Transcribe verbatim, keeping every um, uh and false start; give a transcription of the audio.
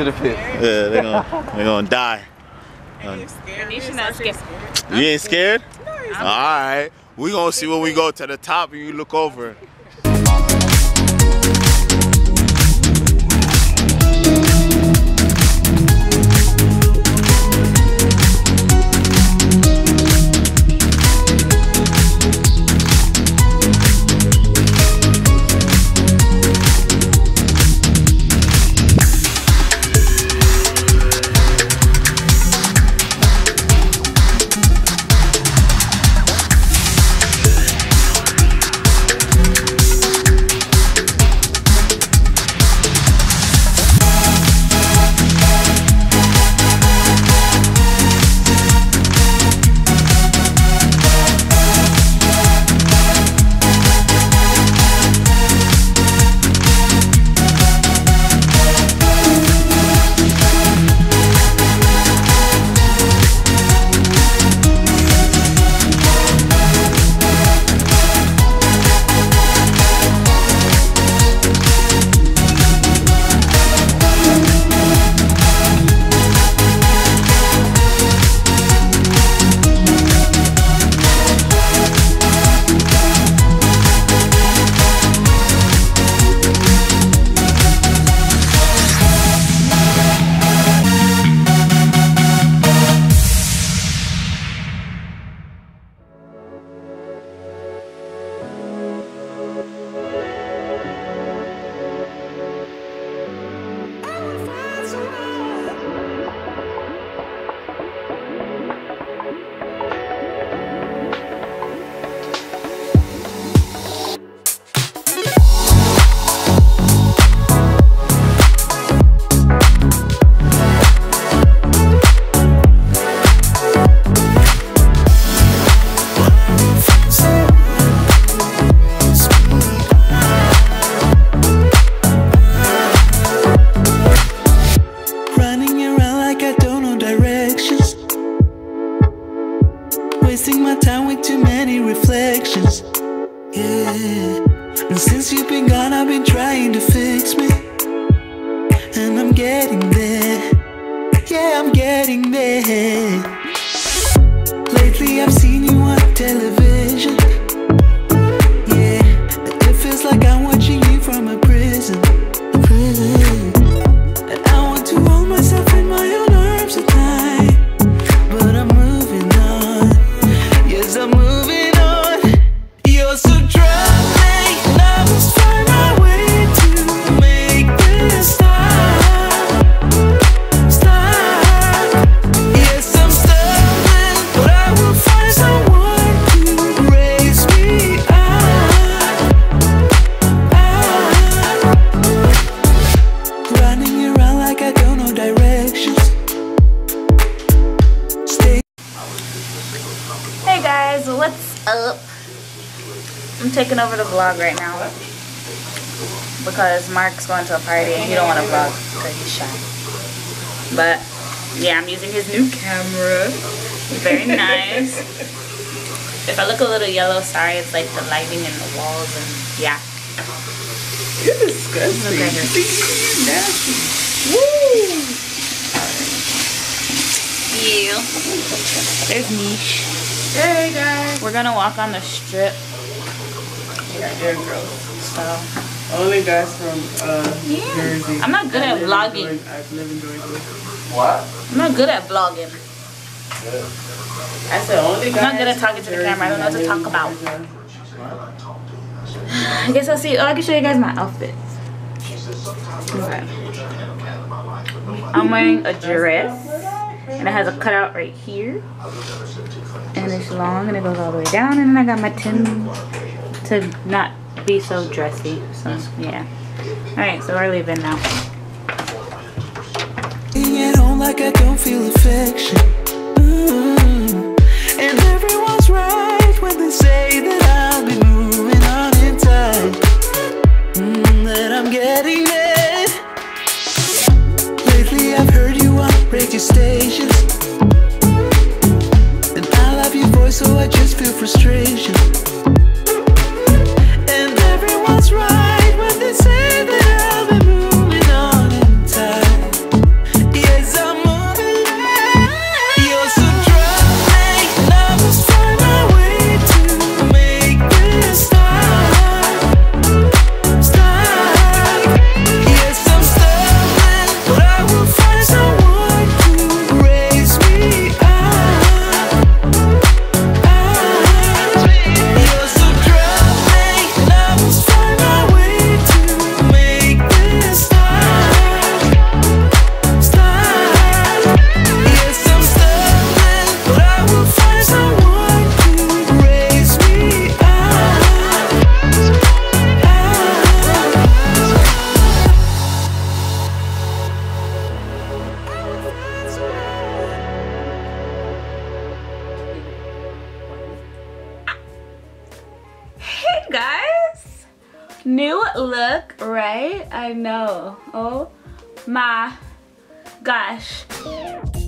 gonna fit. Yeah, they're gonna, they're gonna die. Are you scared? You not scared. You ain't scared? No, all right. We gonna see when we go to the top and you look over. Wasting my time with too many reflections. Yeah, and since you've been gone, I've been trying to fix me, and I'm getting there. Yeah, I'm getting there. Lately I've seen you on television. Yeah, it feels like I'm watching you from a prison. A prison. And I want to hold myself in my own arms at night, but I'm moving on. Yes, I'm moving on. You're so troubling, and I must find my way to make this stop. Stop. Yes, I'm stubborn, but I will find someone to raise me up. Up. Running around like I don't know directions. Stay. Hey guys, what's up? I'm taking over the vlog right now because Mark's going to a party and he don't want to vlog because he's shy. But yeah, I'm using his new camera. Very nice. If I look a little yellow, sorry, it's like the lighting and the walls and yeah. You're disgusting. Look at her. You're nasty. Woo! Yeah. There's Niche. Hey guys. We're gonna walk on the strip. Yeah, they're gross. So Only guys from uh, yeah. Jersey. I'm not good I at live in vlogging. Georgia- I live in Georgia. What? I'm not good at vlogging. I said only guys. I'm not good at talking to the from camera. I don't know what to Jersey talk that about. live in Georgia. I guess I'll see. Oh, I can show you guys my outfit. Okay. I'm wearing a dress, and it has a cutout right here, and it's long, and it goes all the way down, and then I got my tin to not be so dressy. So yeah. All right, so we're leaving now. At home like I don't feel affection. Mm. And everyone's right when they say that I'll be moving on in time. Mm, that I'm getting there. Lately I've heard you on radio stations, and I love your voice, so I just feel frustration. And everyone's right when they say that I'll be moving on in time. New look, right? I know. Oh my gosh.